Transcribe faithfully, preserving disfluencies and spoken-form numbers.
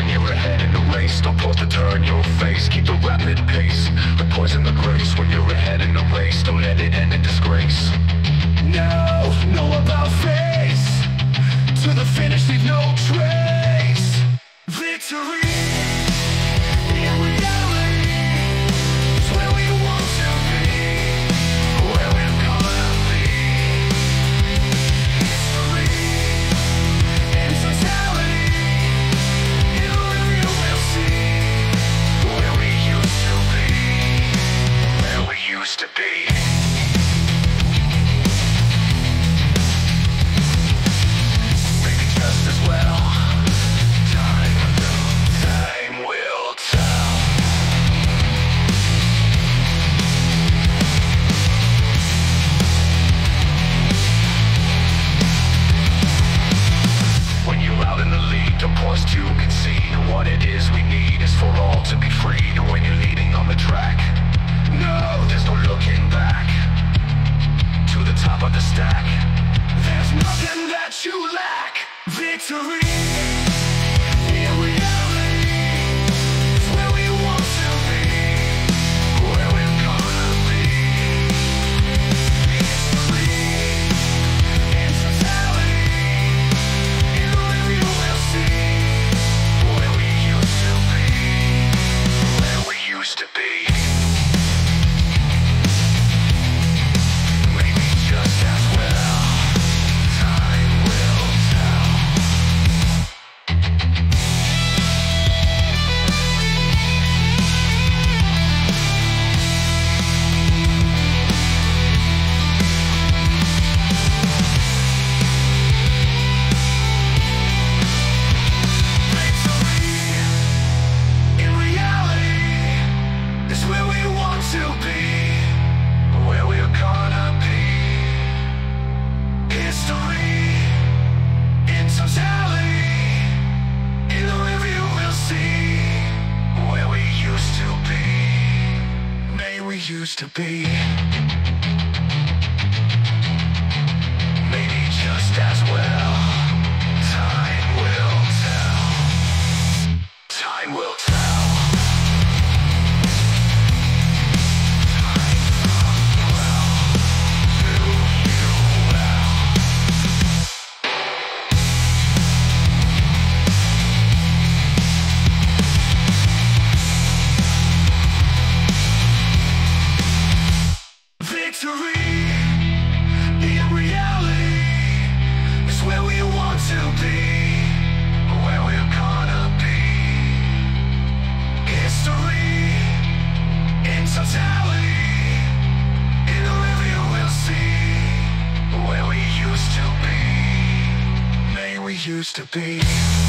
when you're ahead in the race. Don't pause to turn your face, keep the rapid pace. The poise and the grace when you're ahead in the race. Don't let it end in disgrace. Now, know about face. To the finish, leave no trace. Victory in reality is where we want to be, where we're gonna be. History in totality, in a review we'll see where we used to be, where we used to be. Maybe just as well. Time will tell. When you're out in the lead, don't pause to concede. What it is we need is for all to be freed. When you're leading on the track, no, there's no looking back. To the top of the stack, there's nothing that you lack. Victory in reality is where we want to be, where we're gonna be. History in totality, in a review we'll see where we used to be, where we used to be. Maybe just as well. Time will tell. Victory in reality is where we want to be, where we're gonna be. History in totality, in a review we'll see where we used to be, may we used to be. Maybe just as well. Time will tell. Time will tell. Time will do you well. Victory in reality is where we want to be, where we're gonna be. History in totality, in a review we'll see where we used to be, may we used to be.